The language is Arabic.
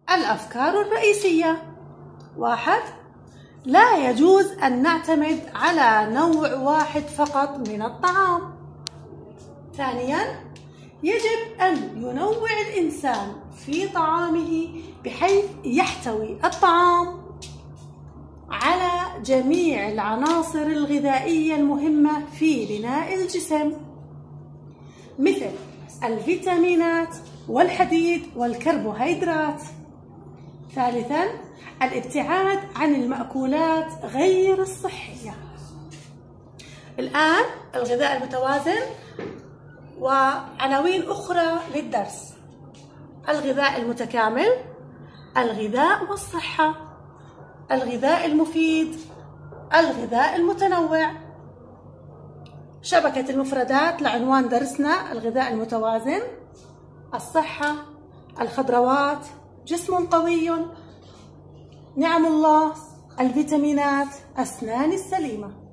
الأفكار الرئيسية. 1. لا يجوز أن نعتمد على نوع واحد فقط من الطعام. 2. يجب أن ينوع الإنسان في طعامه بحيث يحتوي الطعام على جميع العناصر الغذائية المهمة في بناء الجسم، مثل الفيتامينات والحديد والكربوهيدرات. 3. الابتعاد عن المأكولات غير الصحية. الآن الغذاء المتوازن وعناوين أخرى للدرس: الغذاء المتكامل، الغذاء والصحة، الغذاء المفيد، الغذاء المتنوع. شبكة المفردات لعنوان درسنا: الغذاء المتوازن، الصحة، الخضروات، جسم قوي، نعم الله، الفيتامينات، أسنان السليمة.